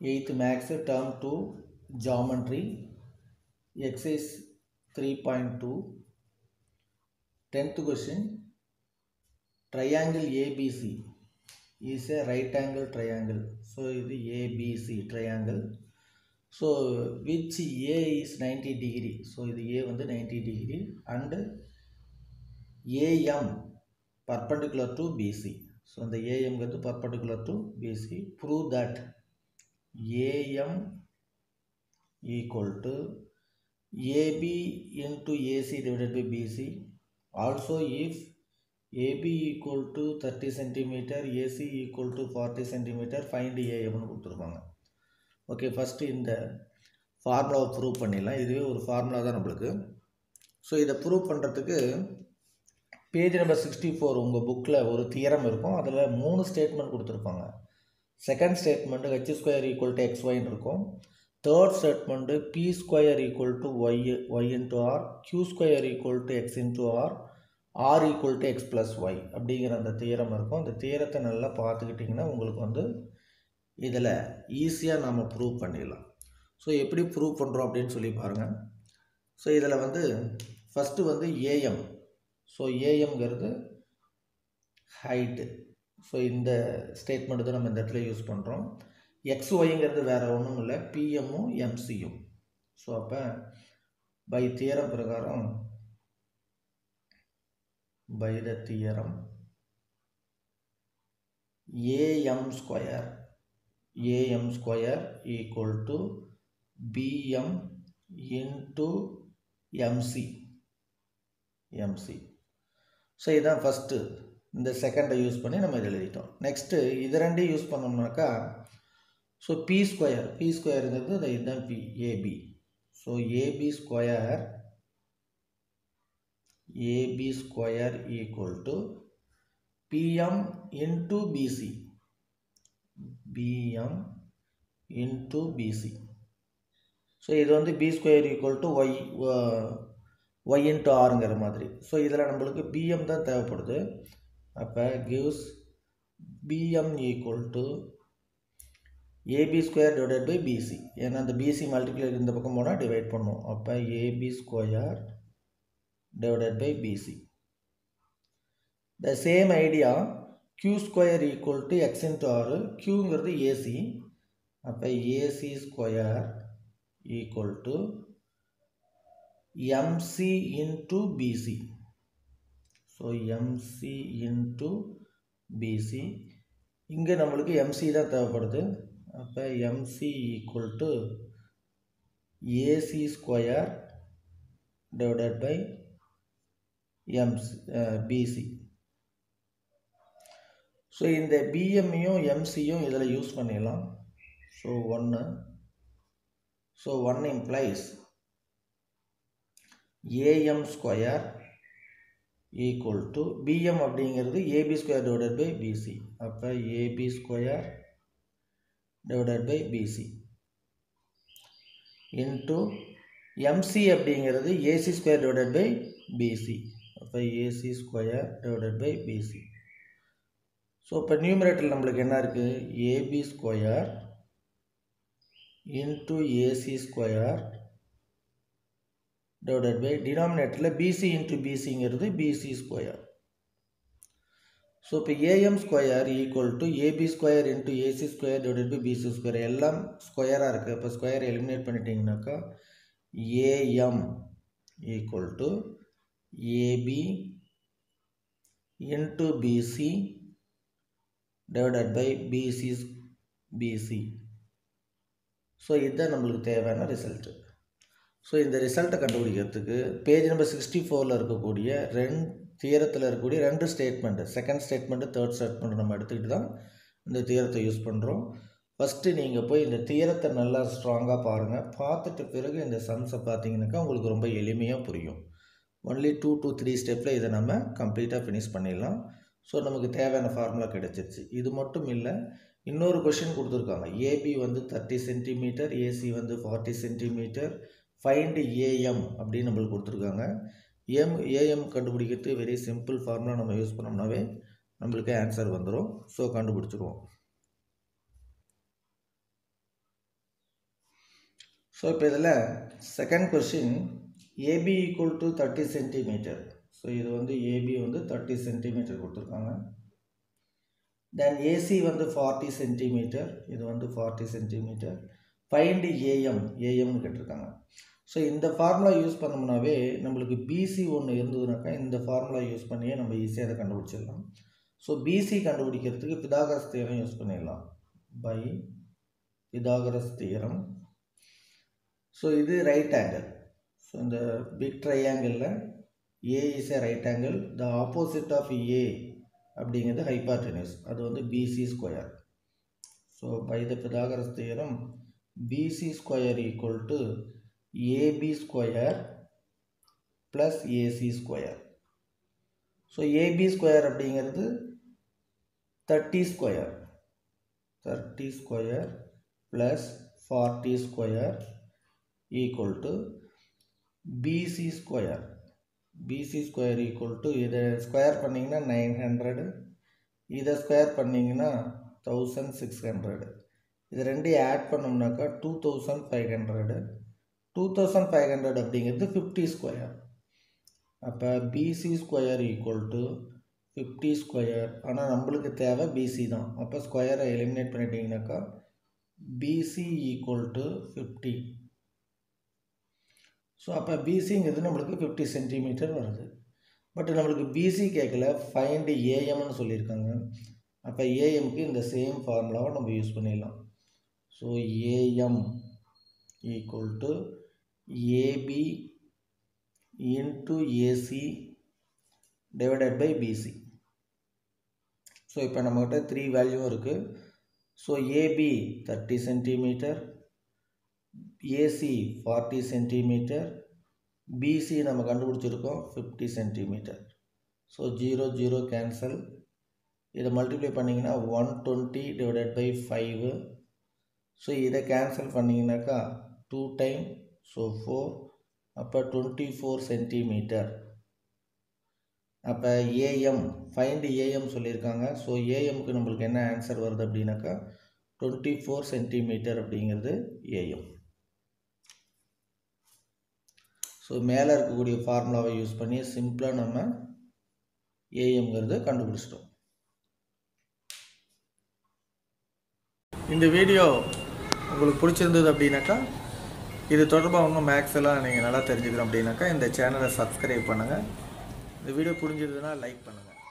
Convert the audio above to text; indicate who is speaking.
Speaker 1: 8th Max Term 2 Geometry Exercise 3.2 10th question. Triangle ABC is a right angle triangle. So this is ABC triangle. So which A is 90 degree. So this A வந்து 90 degree and AM perpendicular to BC. So the AM is perpendicular to BC. Prove that AM equal to AB into AC divided by BC. Also if AB equal to 30 cm, AC equal to 40 cm, find AM கொடுத்துருப்பாங்க. Okay, first இந்த ஃபார்முலாவை prove பண்ணிடலாம். இதுவே ஒரு formula தான் நம்மளுக்கு. So இதை prove பண்ணுறதுக்கு பேஜ் நம்பர் 64 உங்கள் புக்கில் ஒரு தியரம் இருக்கும். அதில் 3 ஸ்டேட்மெண்ட் கொடுத்துருப்பாங்க. Second statement H square equal to எக்ஸ்ஒய்ன்னு இருக்கும். Third statement P square equal to Y into R, Q square equal to X into R equal to X plus Y அப்படிங்கிற அந்த தியரம் இருக்கும். அந்த தியரத்தை நல்லா பார்த்துக்கிட்டிங்கன்னா உங்களுக்கு வந்து இதில் ஈஸியாக நம்ம ப்ரூவ் பண்ணிடலாம். ஸோ எப்படி ப்ரூவ் பண்ணுறோம் அப்படின்னு சொல்லி பாருங்கள். ஸோ இதில் வந்து ஃபஸ்ட்டு வந்து ஏஎம். ஸோ ஏஎம்ங்கிறது ஹைட்டு. ஸோ இந்த ஸ்டேட்மெண்ட்டு தான் நம்ம இந்த இடத்துல யூஸ் பண்ணுறோம். எக்ஸ்ஒய்ங்கிறது வேறு ஒன்றும் இல்லை, பிஎம்மும் எம்சியும். ஸோ அப்போ பை தியரம் பிரகாரம் by the theorem AM square equal to BM into MC. So இதான் ஃபஸ்ட்டு. இந்த செகண்டை யூஸ் பண்ணி நம்ம இதில் எழுதிட்டோம். நெக்ஸ்ட்டு இது ரெண்டையும் யூஸ் பண்ணோம்னாக்கா ஸோ பி ஸ்கொயருங்கிறது இதுதான் P AB. So AB square equal to PM into BC. So இது வந்து P square equal to Y into ஆருங்கிற மாதிரி. ஸோ இதில் நம்மளுக்கு பிஎம் தான் தேவைப்படுது. அப்போ gives PM equal to AB square divided by BC. ஏன்னா அந்த பிசி மல்டிப்ளை இந்த பக்கம் போனால் டிவைட் பண்ணும். அப்போ AB square divided by BC. The same idea, Q square equal to X into R. Q is AC. அப்போ AC square equal to MC into BC. So MC into BC. இங்கே நம்மளுக்கு MC தான் தேவைப்படுது. அப்போ MC equal to AC square divided by BC. So இந்த பிஎம்மையும் எம்சியும் இதில் யூஸ் பண்ணிடலாம். So 1 implies AM square equal to PM அப்படிங்கிறது AB square divided by BC. அப்போ AB square divided by BC into MC அப்படிங்கிறது AC square divided by BC. அப்போ AC square divided by BC. So இப்போ numerator நம்மளுக்கு என்ன இருக்குது, AB square into AC square divided by டினாமினேட்டரில் BC into பிசிங்கிறது BC square. So இப்போ AM square equal to AB square into AC square divided by BC square. எல்லாம் ஸ்கொயராக இருக்குது. இப்போ ஸ்கொயரை எலிமினேட் பண்ணிட்டீங்கன்னாக்கா AM equal to AB into BC divided by BC. So இதுதான் நம்மளுக்கு தேவையான ரிசல்ட்டு. ஸோ இந்த ரிசல்ட்டை கண்டுபிடிக்கிறதுக்கு பேஜ் நம்பர் 64 இருக்கக்கூடிய தியரத்தில் இருக்கக்கூடிய 2 statement, second statement third statement நம்ம எடுத்துக்கிட்டு தான் இந்த தியரத்தை யூஸ் பண்ணுறோம். ஃபஸ்ட்டு நீங்கள் போய் இந்த தியரத்தை நல்லா ஸ்ட்ராங்காக பாருங்கள். பார்த்துட்டு பிறகு இந்த சம்ஸை பார்த்தீங்கன்னாக்கா உங்களுக்கு ரொம்ப எளிமையாக புரியும். ஒன்லி 2 to 3 ஸ்டெப்பில் இதை நம்ம கம்ப்ளீட்டாக ஃபினிஷ் பண்ணிடலாம். ஸோ நமக்கு தேவையான ஃபார்முலா கிடச்சிருச்சு. இது மட்டும் இல்லை, இன்னொரு கொஷின் கொடுத்துருக்காங்க. ஏபி வந்து 30 சென்டிமீட்டர், ஏசி வந்து 40 சென்டிமீட்டர், ஃபைண்ட் ஏஎம் அப்படின்னு நம்மளுக்கு கொடுத்துருக்காங்க. ஏஎம் கண்டுபிடிக்கிறது வெரி சிம்பிள் ஃபார்முலா நம்ம யூஸ் பண்ணோம்னாவே நம்மளுக்கு ஆன்சர் வந்துடும். ஸோ கண்டுபிடிச்சிருவோம். ஸோ இப்போ இதில் second question AB equal to 30 centimetre. So இது வந்து ஏபி வந்து 30 சென்டிமீட்டர் கொடுத்துருக்காங்க. தென் ஏசி வந்து 40 சென்டிமீட்டர், இது வந்து 40 சென்டிமீட்டர். ஃபைண்ட் ஏஎம்னு கேட்டிருக்காங்க. ஸோ இந்த ஃபார்முலா யூஸ் பண்ணோம்னாவே நம்மளுக்கு பிசி ஒன்று இருந்ததுனாக்கா இந்த ஃபார்முலா யூஸ் பண்ணியே நம்ம ஈஸியாக அதை கண்டுபிடிச்சிடலாம். ஸோ பிசி கண்டுபிடிக்கிறதுக்கு பிதாகரஸ் தியரம் யூஸ் பண்ணிடலாம். By Pythagoras theorem. ஸோ இது ரைட் ஆங்கிள். ஸோ இந்த பிக் ட்ரையாங்கிளில் A is a right angle, the opposite of A அப்படிங்கிறது ஹைபார்டெனியூஸ், அது வந்து BC square. So by the Pythagoras theorem BC square equal to AB square plus AC square. So AB square அப்படிங்கிறது 30 square, 30 square plus 40 square equal to BC square. BC square equal to இதை square பண்ணிங்கன்னா 900, இதை square பண்ணிங்கன்னா 1600. இது ரெண்டையும் add பண்ணோம்னாக்கா 2500. 2500 அப்படிங்கிறது 50 square. அப்போ BC square equal to 50 square. ஆனால் நம்மளுக்கு தேவை பிசி தான். அப்போ ஸ்கொயரை எலிமினேட் பண்ணிட்டீங்கன்னாக்கா பிசி ஈக்குவல் டு 50. ஸோ அப்போ பிசிங்கிறது நம்மளுக்கு 50 சென்டிமீட்டர் வருது. பட் நம்மளுக்கு பிசி கேட்கல, ஃபைண்ட் ஏஎம்னு சொல்லியிருக்காங்க. அப்போ ஏஎம்க்கு இந்த சேம் ஃபார்முலாவை நம்ம யூஸ் பண்ணிடலாம். So AM equal to AB into AC divided by BC. So இப்போ நம்மகிட்ட 3 வேல்யூவும் இருக்குது. So AB 30 centimetre, AC 40 centimetre, BC நம்ம கண்டுபிடிச்சிருக்கோம் 50 சென்டிமீட்டர். So 0 0 cancel. இதை மல்டிப்ளை பண்ணிங்கன்னா 120 டிவைடட் பை 5. ஸோ இதை கேன்சல் பண்ணிங்கனாக்கா 2 டைம், ஸோ 4. அப்போ 24 சென்டிமீட்டர். அப்போ ஏஎம் ஃபைண்ட் ஏஎம் சொல்லியிருக்காங்க. ஸோ ஏஎம்க்கு நம்மளுக்கு என்ன ஆன்சர் வருது அப்படின்னாக்கா 24 சென்டிமீட்டர் அப்படிங்கிறது ஏஎம். ஸோ மேலே இருக்கக்கூடிய ஃபார்முலாவை யூஸ் பண்ணி சிம்பிளாக நம்ம ஏஎம்ங்கிறது கண்டுபிடிச்சிட்டோம். இந்த வீடியோ உங்களுக்கு பிடிச்சிருந்தது அப்படின்னாக்கா, இது தொடர்பாக இன்னும் மேக்ஸ் எல்லாம் நீங்கள் நல்லா தெரிஞ்சுக்கணும் அப்படின்னாக்கா இந்த சேனலை சப்ஸ்கிரைப் பண்ணுங்கள். இந்த வீடியோ புரிஞ்சிருந்ததுன்னா லைக் பண்ணுங்கள்.